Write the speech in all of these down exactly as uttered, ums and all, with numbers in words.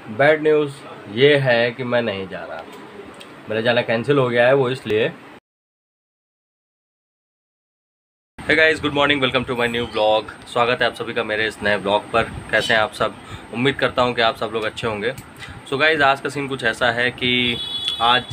Bad news ये है कि मैं नहीं जा रहा, मेरा जाना कैंसिल हो गया है। वो इसलिए hey guys, good morning, welcome to my new blog. स्वागत है आप सभी का मेरे इस नए ब्लॉग पर। कैसे हैं आप सब? उम्मीद करता हूं कि आप सब लोग अच्छे होंगे। सो so गाइस, आज का सीन कुछ ऐसा है कि आज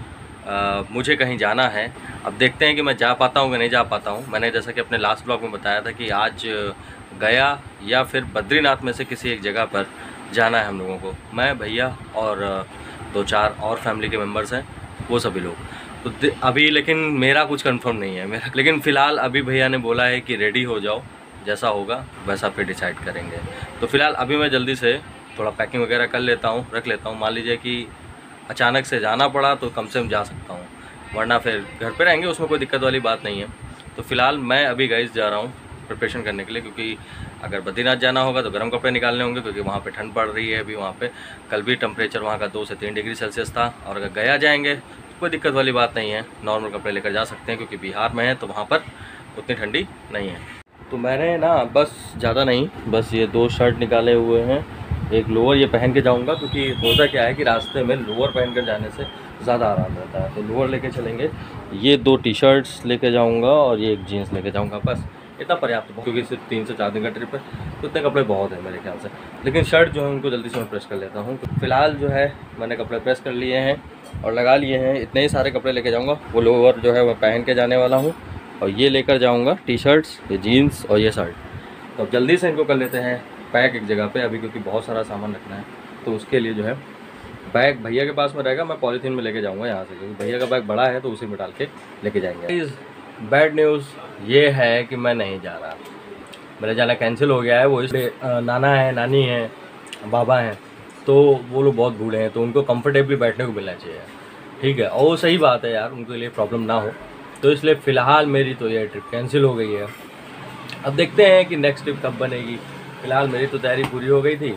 आ, मुझे कहीं जाना है। अब देखते हैं कि मैं जा पाता हूं कि नहीं जा पाता हूं। मैंने जैसा कि अपने लास्ट ब्लॉग में बताया था कि आज गया या फिर बद्रीनाथ में से किसी एक जगह पर जाना है हम लोगों को। मैं, भैया और दो चार और फैमिली के मेम्बर्स हैं, वो सभी लोग। तो अभी लेकिन मेरा कुछ कंफर्म नहीं है मेरा, लेकिन फ़िलहाल अभी भैया ने बोला है कि रेडी हो जाओ, जैसा होगा वैसा फिर डिसाइड करेंगे। तो फ़िलहाल अभी मैं जल्दी से थोड़ा पैकिंग वगैरह कर लेता हूँ, रख लेता हूँ। मान लीजिए कि अचानक से जाना पड़ा तो कम से कम जा सकता हूँ, वरना फिर घर पे रहेंगे, उसमें कोई दिक्कत वाली बात नहीं है। तो फ़िलहाल मैं अभी गाइस जा रहा हूँ प्रिपरेशन करने के लिए, क्योंकि अगर बद्रीनाथ जाना होगा तो गर्म कपड़े निकालने होंगे, क्योंकि वहाँ पे ठंड पड़ रही है अभी। वहाँ पे कल भी टेम्परेचर वहाँ का दो से तीन डिग्री सेल्सियस था। और अगर गया जाएंगे तो कोई दिक्कत वाली बात नहीं है, नॉर्मल कपड़े लेकर जा सकते हैं, क्योंकि बिहार में है तो वहाँ पर उतनी ठंडी नहीं है। तो मैंने ना बस ज़्यादा नहीं, बस ये दो शर्ट निकाले हुए हैं, एक लोअर ये पहन के जाऊँगा, क्योंकि होता क्या है कि रास्ते में लोअर पहन कर जाने से ज़्यादा आराम रहता है। तो लोअर लेके चलेंगे, ये दो टी शर्ट्स लेके जाऊँगा और ये एक जीन्स लेके जाऊँगा, बस इतना पर्याप्त, क्योंकि सिर्फ तीन से चार दिन का ट्रिप है तो इतने कपड़े बहुत हैं मेरे ख्याल से। लेकिन शर्ट जो है उनको जल्दी से मैं प्रेस कर लेता हूँ। तो फिलहाल जो है मैंने कपड़े प्रेस कर लिए हैं और लगा लिए हैं। इतने ही सारे कपड़े लेके जाऊँगा। वो लोअर जो है वह पहन के जाने वाला हूँ, और ये लेकर जाऊँगा टी शर्ट्स, ये जीन्स और ये शर्ट। तो अब जल्दी से इनको कर लेते हैं पैक एक जगह पे अभी, क्योंकि बहुत सारा सामान रखना है। तो उसके लिए जो है बैग भैया के पास में रहेगा, मैं पॉलीथीन में लेके जाऊँगा यहाँ से, क्योंकि भैया का बैग बड़ा है तो उसी में डाल के लेके जाएंगे। बैड न्यूज़ ये है कि मैं नहीं जा रहा, मेरा जाना कैंसिल हो गया है। वो इसलिए नाना है, नानी है, बाबा हैं, तो वो लोग बहुत बूढ़े हैं, तो उनको कंफर्टेबली बैठने को मिलना चाहिए, ठीक है। और वो सही बात है यार, उनके लिए प्रॉब्लम ना हो। तो इसलिए फ़िलहाल मेरी तो ये ट्रिप कैंसिल हो गई है। अब देखते हैं कि नेक्स्ट ट्रिप कब बनेगी। फ़िलहाल मेरी तो तैयारी पूरी हो गई थी,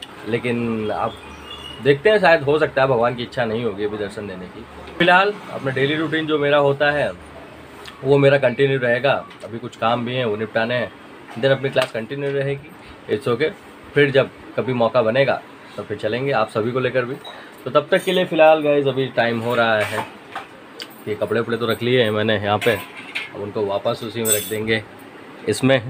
लेकिन अब देखते हैं, शायद हो सकता है भगवान की इच्छा नहीं होगी अभी दर्शन देने की। फ़िलहाल अपना डेली रूटीन जो मेरा होता है वो मेरा कंटिन्यू रहेगा। अभी कुछ काम भी हैं वो निपटाने हैं, देन अपनी क्लास कंटिन्यू रहेगी। It's okay. फिर जब कभी मौका बनेगा तब फिर चलेंगे आप सभी को लेकर भी। तो तब तक के लिए फ़िलहाल गाइस अभी टाइम हो रहा है कि कपड़े वपड़े तो रख लिए हैं मैंने यहाँ पे, अब उनको वापस उसी में रख देंगे इसमें,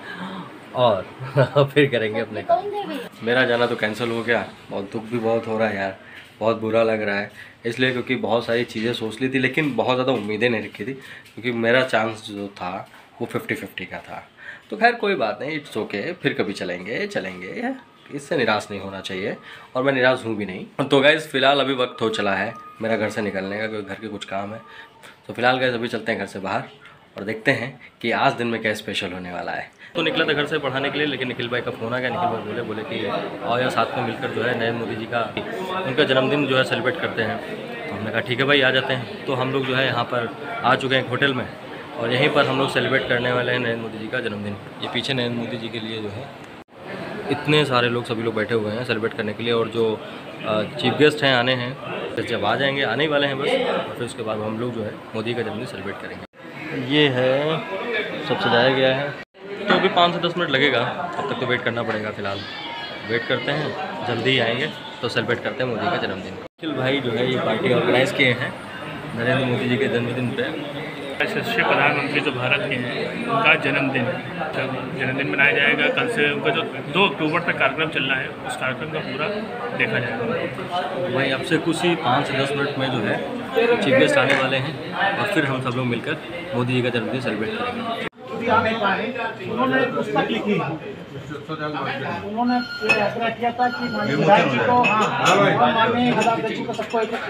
और फिर करेंगे अपने काम। मेरा जाना तो कैंसिल हो गया, बहुत दुख भी बहुत हो रहा है यार, बहुत बुरा लग रहा है। इसलिए क्योंकि बहुत सारी चीज़ें सोच ली थी, लेकिन बहुत ज़्यादा उम्मीदें नहीं रखी थी, क्योंकि मेरा चांस जो था वो फिफ्टी फिफ्टी का था। तो खैर कोई बात नहीं, इट्स ओके, फिर कभी चलेंगे चलेंगे, इससे निराश नहीं होना चाहिए, और मैं निराश हूँ भी नहीं। तो गाइस फ़िलहाल अभी वक्त हो चला है मेरा घर से निकलने का, क्योंकि घर के कुछ काम है। तो फिलहाल गाइस अभी चलते हैं घर से बाहर और देखते हैं कि आज दिन में क्या स्पेशल होने वाला है। तो निकला था घर से पढ़ाने के लिए, लेकिन निखिल भाई का फ़ोन आ गया। निखिल भाई बोले बोले कि आओ यार साथ में मिलकर जो है नरेंद्र मोदी जी का उनका जन्मदिन जो है सेलिब्रेट करते हैं। तो हमने कहा ठीक है भाई, आ जाते हैं। तो हम लोग जो है यहाँ पर आ चुके हैं होटल में, और यहीं पर हम लोग सेलिब्रेट करने वाले हैं नरेंद्र मोदी जी का जन्मदिन। ये पीछे नरेंद्र मोदी जी के लिए जो है इतने सारे लोग, सभी लोग बैठे हुए हैं सेलिब्रेट करने के लिए, और जो चीफ गेस्ट हैं आने हैं, तो जब आ जाएंगे, आने ही वाले हैं बस, और फिर उसके बाद हम लोग जो है मोदी का जन्मदिन सेलिब्रेट करेंगे। ये है, सब सजाया गया है। तो अभी पाँच से दस मिनट लगेगा, तब तक तो वेट करना पड़ेगा। फ़िलहाल वेट करते हैं, जल्दी ही आएंगे तो सेलिब्रेट करते हैं मोदी का जन्मदिन। निखिल भाई जो है ये पार्टी ऑर्गेनाइज़ किए हैं नरेंद्र मोदी जी के जन्मदिन पे। यशस्वी प्रधानमंत्री जो भारत के हैं उनका जन्मदिन जन्मदिन मनाया जाएगा। कल से उनका जो दो अक्टूबर तक कार्यक्रम चल रहा है, उस कार्यक्रम का पूरा देखा जाएगा। भाई अब से कुछ ही पाँच से दस मिनट में जो है चीफ गेस्ट आने वाले हैं, और फिर हम सब लोग मिलकर मोदी जी का जन्मदिन सेलिब्रेट करेंगे। उन्होंने पुस्तक लिखी, उन्होंने फैसला किया था कि माननीय जी को, हाँ माननीय प्रधानमंत्री को सबको एक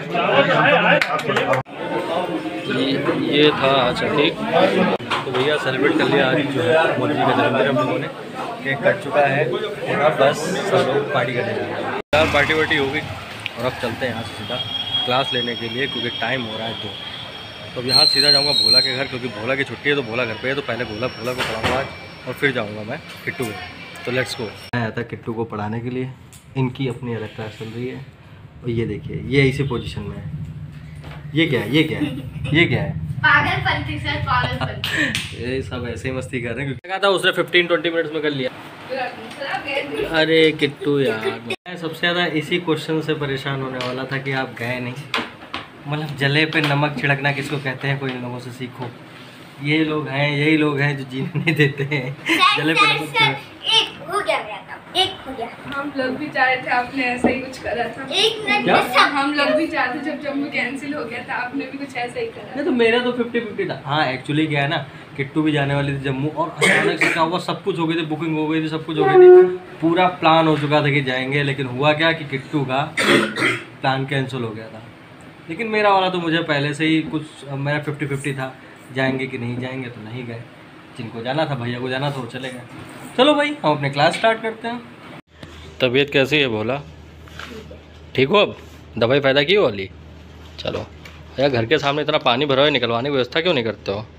ये ये था अच्छा ठीक। तो भैया सेलिब्रेट कर लिया आज जो है मोदी जी का जन्मदिन, हम लोगों ने केक कट चुका है, और अब बस सब लोग पार्टी करने जा रहे हैं। फिलहाल पार्टी वार्टी हो गई, और अब चलते हैं यहाँ से सीधा क्लास लेने के लिए, क्योंकि टाइम हो रहा है दो। तो अब यहाँ सीधा जाऊँगा भोला के घर, क्योंकि भोला की छुट्टी है तो भोला घर पे है। तो पहले भोला भोला को पढ़ाऊँगा आज, और फिर जाऊँगा मैं किट्टू को। तो लेट्स गो। मैं आया था किट्टू को पढ़ाने के लिए, इनकी अपनी अलग क्लास चल रही है, और ये देखिए ये इसी पोजीशन में है। ये क्या है, ये क्या है, ये क्या है, पागलपंती सर, पागलपंती। ये सब ऐसे ही मस्ती कर रहे हैं। कहा था उसने फिफ्टीन ट्वेंटी मिनट्स में कर लिया। अरे किट्टू यार, मैं सबसे ज़्यादा इसी क्वेश्चन से परेशान होने वाला था कि आप गए नहीं। मतलब जले पे नमक छिड़कना किसको कहते हैं, कोई इन लोगों से सीखो। ये लोग हैं, यही लोग हैं जो जीने नहीं देते हैं। जले पे नमक छिड़क एक हो गया मेरा काम, एक हो गया। हम लोग भी चाह रहे थे, आपने ऐसा ही कुछ करा था। एक मिनट क्या? में सब हम लोग भी चाहते, जब जम्मू कैंसिल हो गया था आपने भी कुछ ऐसा ही करा। नहीं तो मेरा तो फिफ्टी फिफ्टी था। हाँ एक्चुअली क्या है ना, किट्टू भी जाने वाली थी जम्मू और अचानक से क्या हुआ, सब कुछ हो गई थी, बुकिंग हो गई थी, सब कुछ हो गई थी, पूरा प्लान हो चुका था कि जाएंगे। लेकिन हुआ क्या कि किट्टू का प्लान कैंसिल हो गया था। लेकिन मेरा वाला तो मुझे पहले से ही कुछ, मेरा फिफ्टी फिफ्टी था, जाएंगे कि नहीं जाएंगे, तो नहीं गए। जिनको जाना था, भैया को जाना था, वो चले गए। चलो भाई हम अपने क्लास स्टार्ट करते हैं। तबीयत कैसी है भोला? ठीक हो अब? दवाई फ़ायदा की हो वाली? चलो भैया, घर के सामने इतना पानी भरा है, निकलवाने की व्यवस्था क्यों नहीं करते हो?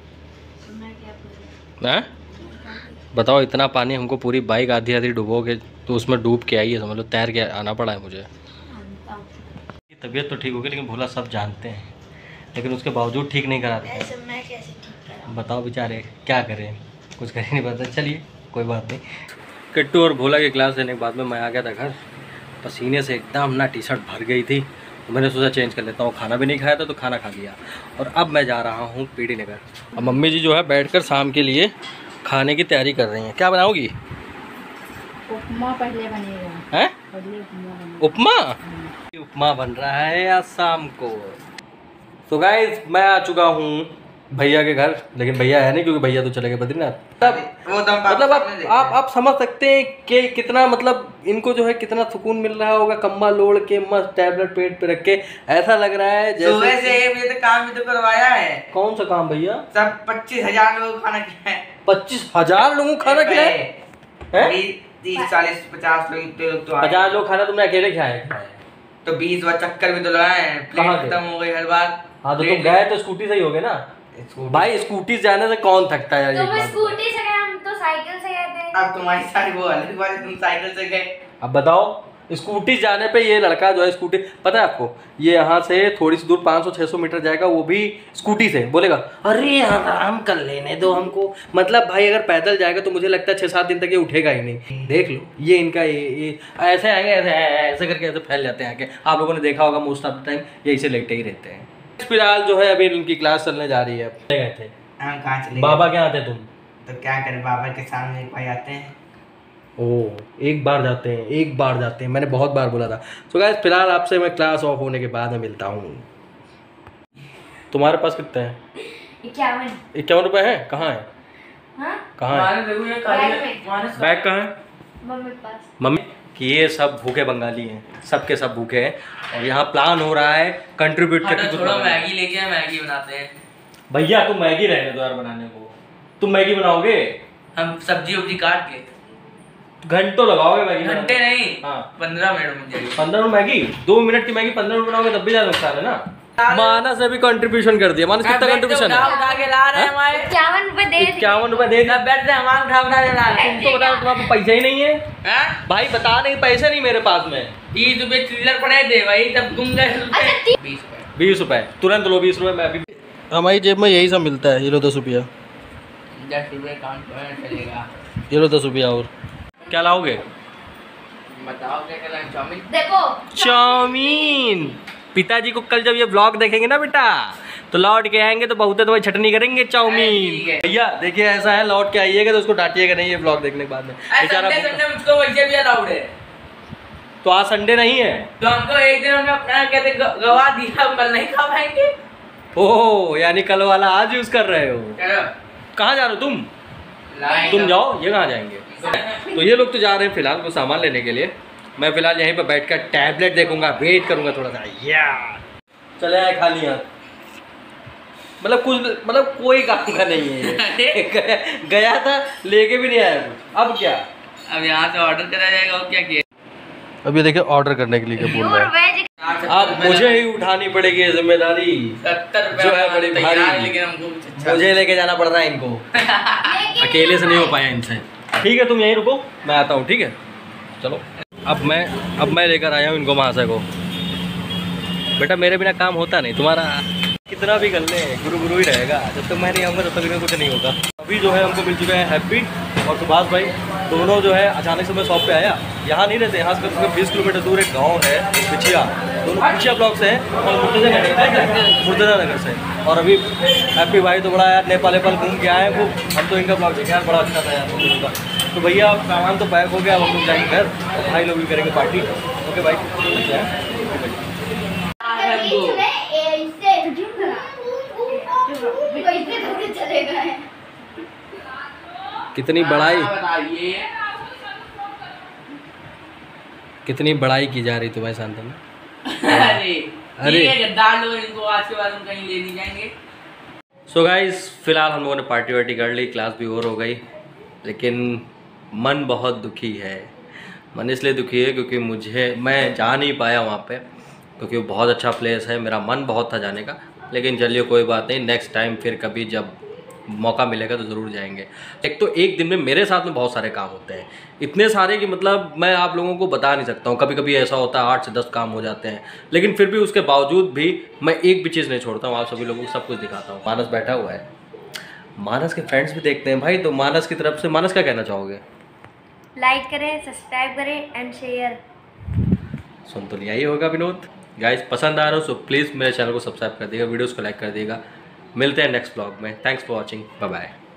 हैं? बताओ, इतना पानी हमको पूरी बाइक आधी आधी डुबो के, तो उसमें डूब के आई है, समझ लो तैर के आना पड़ा है मुझे। तबीयत तो ठीक होगी, लेकिन भोला सब जानते हैं, लेकिन उसके बावजूद ठीक नहीं कराते। ऐसे मैं कैसे ठीक करा? बताओ बेचारे क्या करें, कुछ कर ही नहीं पाते। चलिए कोई बात नहीं। किट्टू और भोला की क्लास लेने के बाद में मैं आ गया था घर, पसीने से एकदम ना टी शर्ट भर गई थी। तो मैंने सोचा चेंज कर लेता हूँ, खाना भी नहीं खाया था तो खाना खा लिया। और अब मैं जा रहा हूँ पीडी नगर। अब मम्मी जी जो है बैठकर शाम के लिए खाने की तैयारी कर रही हैं। क्या बनाओगी? उपमा पहले बनेगा। हैं? पहले उपमा बनेगा। उपमा? उपमा बन रहा है आज शाम को। तो गाइस मैं आ चुका हूँ भैया के घर, लेकिन भैया है नहीं क्योंकि भैया तो चले गए बद्रीनाथ। मतलब मतलब आप आप आप समझ सकते हैं कि कितना, मतलब इनको जो है कितना सुकून मिल रहा होगा, कम्बल ओढ़ के मस्त टैबलेट पेट पे रख के। ऐसा लग रहा है जैसे सुबह से एक बजे तक काम भी तो करवाया है। कौन सा काम भैया? सब पच्चीस हजार लोगों को खाना खिलाया है। पच्चीस हजार लोगों को खाना खिलाया है? बीस तीस चालीस पचास लोग इतने लोग तो आए। पचास लोग खाना तुमने अकेले खाया? तो बीस बार चक्कर भी तो लगाए हैं, कहाँ प्लेट के? खत्म हो गई हर बार। हाँ तो तुम गए तो स्कूटी से ही होगे ना भाई। स्कूटी से जाने से कौन थकता है यार? तुम एक बात स्कूटी से गए, हम तो साइकिल से गए थे। अब तुम्हारी सारी वो अलग बात है, तुम साइकिल से गए। अब बताओ, स्कूटी जाने पे ये लड़का जो है स्कूटी, पता है आपको, ये यहाँ से थोड़ी सी दूर पाँच सौ छह सौ मीटर जाएगा, वो भी स्कूटी से। बोलेगा अरे आराम कर लेने दो हमको। मतलब भाई अगर पैदल जाएगा तो मुझे लगता है छः सात दिन तक ये उठेगा ही नहीं। देख लो ये इनका, ये ये ऐसे आएंगे, ऐसे ऐसे करके ऐसे फैल जाते हैं आके। आप लोगों ने देखा होगा मोस्ट ऑफ द टाइम ये इसे लेटे ही रहते हैं। फिलहाल जो है अभी इनकी क्लास चलने जा रही है। गए थे हम कहाँ चले? बाबा क्या आते तुम? तो क्या करें, बाबा के सामने एक भाई आते हैं। ओह एक बार जाते हैं, एक बार जाते हैं, मैंने बहुत बार बोला था। तो गाइस फिलहाल आपसे मैं क्लास ऑफ होने के बाद में मिलता हूँ। तुम्हारे पास कितने हैं? इक्यावन। इक्यावन रुपए हैं? कहाँ है? हाँ? कहाँ है? बैग कहाँ है? मम्मी के पास। मम्मी कि ये सब भूखे बंगाली हैं, सबके सब भूखे हैं और यहाँ प्लान हो रहा है कंट्रीब्यूट करके। थोड़ा मैगी लेके आए, मैगी बनाते हैं। भैया तुम मैगी रहने दो यार बनाने को। तुम मैगी बनाओगे? हम सब्जी उब्जी काट के घंटों लगाओगे मैगी? घंटे नहीं, हाँ पंद्रह मिनट में जाएगी। पंद्रह मिनट मैगी? दो मिनट की मैगी पंद्रह मिनट बनाओगे तब भी ज्यादा नुकसान है ना। मानस ने भी कंट्रीब्यूशन कर दिया। मानस कितना कंट्रीब्यूशन है? उठा के ला रहे हैं हमारे। इक्यावन रुपए दे। इक्यावन रुपए दे। बैठ रहे हमारे उठा उठा के ला रहे हैं। तुम तो बता, तुम्हारे पास पैसे ही नहीं है हैं? भाई। बता नहीं, पैसे नहीं मेरे पास में। तीस रुपए चिल्लर पड़े थे भाई, तब गुम गए रुपए। बीस रुपए बीस रुपए तुरंत लो। बीस रुपए मैं अभी, हमारी जेब में यही सब मिलता है। ये लो दस रुपया, दस रुपए काम चलेगा। ये लो दस रुपया। और क्या लाओगे? बताओ क्या करना है? चाउमीन। देखो चाउमीन। पिताजी को कल जब ये ब्लॉग देखेंगे ना बेटा, तो लौट के आएंगे तो बहुत तो छटनी करेंगे चाउमीन। ठीक है। भैया देखिए ऐसा है, लौट के आइएगा तो उसको डांटिएगा नहीं ये ब्लॉग देखने के बाद में। बेचारा संडे संडे मुझको वैसे भी अलाउड है। तो आज संडे नहीं है तो हमको एक दिन हमने अपना कहते गवा दिया, कल नहीं खा पाएंगे। ओह यानी कल वाला आज यूज कर रहे हो। चलो कहाँ जा रहे हो तुम? तुम जाओ, ये कहाँ जाएंगे? तो ये लोग तो जा रहे हैं फिलहाल वो सामान लेने के लिए। मैं फिलहाल यहीं पर बैठकर टैबलेट देखूंगा, वेट करूंगा थोड़ा सा। या चले आए खाली हाथ, मतलब कुछ, मतलब कोई काम का नहीं है। गया था लेके भी नहीं आया कुछ। अब क्या? अब यहाँ से ऑर्डर करा जाएगा और क्या किया? अब ये देखिए ऑर्डर करने के लिए क्या बोल रहा है। वेज। अब मुझे ही उठानी पड़ेगी ये जिम्मेदारी सत्तर जो है बड़ी भारी। लेकिन हमको मुझे लेके जाना पड़ रहा है इनको। अकेले से नहीं हो पाया इनसे। ठीक है तुम यहीं रुको, मैं आता हूँ। ठीक है चलो। अब मैं अब मैं लेकर आया हूँ इनको महाशय को। बेटा मेरे बिना काम होता नहीं, तुम्हारा कितना भी कर ले गुरु गुरु ही रहेगा। जब तक मैं नहीं आऊँगा तब तक इन्हें कुछ नहीं होगा। अभी जो है हमको मिल चुका है हैप्पी और सुभाष भाई, दोनों जो है अचानक से मैं शॉप पे आया, यहाँ नहीं रहते, यहाँ से बीस किलोमीटर दूर एक गांव है पिछिया, दोनों पिछिया ब्लॉक से हैं और मुर्तजा मुर्तजा नगर से। और अभी हैप्पी भाई तो बड़ा यार नेपाल नेपाल घूम के आए हैं वो, हम तो इनका ब्लॉग देखे यार, बड़ा अच्छा था यार उनका। तो भैया सामान तो पैक हो गया, अब हम लोग जाएंगे घर और भाई लोग भी करेंगे पार्टी। ओके भाई, चलेगा। कितनी बड़ाई कितनी बड़ाई की जा रही तुम्हारे शांतनु। अरे अरे डाल लो इनको, आज के बाद हम कहीं ले नहीं जाएंगे। सो गाइस फिलहाल हम लोगों ने पार्टी वार्टी कर ली, क्लास भी ओवर हो गई, लेकिन मन बहुत दुखी है। मन इसलिए दुखी है क्योंकि मुझे मैं जा नहीं पाया वहाँ पे, क्योंकि वो बहुत अच्छा प्लेस है, मेरा मन बहुत था जाने का। लेकिन चलिए कोई बात नहीं, नेक्स्ट टाइम फिर कभी जब मौका मिलेगा तो ज़रूर जाएंगे। एक तो एक दिन में मेरे साथ में बहुत सारे काम होते हैं, इतने सारे कि मतलब मैं आप लोगों को बता नहीं सकता हूँ। कभी कभी ऐसा होता है आठ से दस काम हो जाते हैं, लेकिन फिर भी उसके बावजूद भी मैं एक भी चीज़ नहीं छोड़ता हूँ, आप सभी लोगों को सब कुछ दिखाता हूँ। मानस बैठा हुआ है, मानस के फ्रेंड्स भी देखते हैं भाई, तो मानस की तरफ से मानस क्या कहना चाहोगे? लाइक करें, सब्सक्राइब करें एंड शेयर। सुन तो लिया ही होगा विनोद। गाइस पसंद आ रहा हो सो प्लीज़ मेरे चैनल को सब्सक्राइब कर दिएगा, वीडियोस को लाइक कर दिएगा। मिलते हैं नेक्स्ट ब्लॉग में। Thanks for watching, bye bye.